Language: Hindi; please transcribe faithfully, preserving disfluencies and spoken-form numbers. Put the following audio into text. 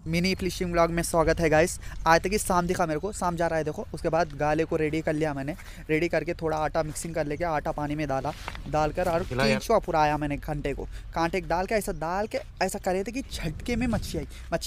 मिनी फिशिंग ब्लॉग में स्वागत है गाइस। आज तक शाम दिखा मेरे को, शाम जा रहा है देखो। उसके बाद गाले को रेडी कर लिया मैंने, रेडी करके थोड़ा आटा मिक्सिंग कर लेके आटा पानी में डाला, डालकर और खींचवा पूरा आया मैंने कांटे को, कांटे डाल के ऐसा डाल के ऐसा करे थे कि झटके में मच्छी आई। मच्छी